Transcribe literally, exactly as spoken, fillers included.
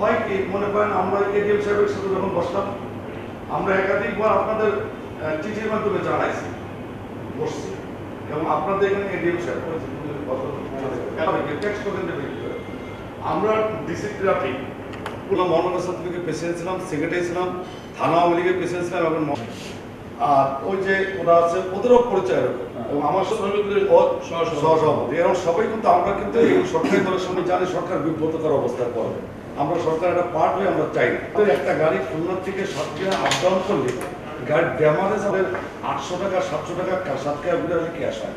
হয় কি মনে করেন আমরা এডিএম সাহেবের সাথে যখন বসলাম, আমরা একাধিকবার আপনাদের চিঠির মাধ্যমে জানাইছি, বসছি, এবং আপনাদের এখানে এডিএম সাহেব আমরা ডিসি ট্রাফিক পুরো মনোনয়ন সার্টিফিকেট প্রেসিডেন্ট ছিলাম, সেক্রেটারি ছিলাম, থানা আওয়ামী লীগের প্রেসিডেন্ট ছিলাম, এবং আর ওই যে ওরা আছে ওদেরও পরিচয় এরকম, এবং আমার সহসভাপতি, এরকম সবাই কিন্তু আমরা কিন্তু এই সরকারি দলের সামনে জানি সরকার বিব্রতকর অবস্থা করবে। আমরা সরকার একটা পার্ট হয়ে আমরা চাই না। একটা গাড়ি খুলনা থেকে সাতক্ষীরা আপ ডাউন করলে গাড়ির ড্যামারেজ আমাদের আটশো টাকা সাতশো টাকা সাতক্ষীরা বিদায় ক্যাশ হয়।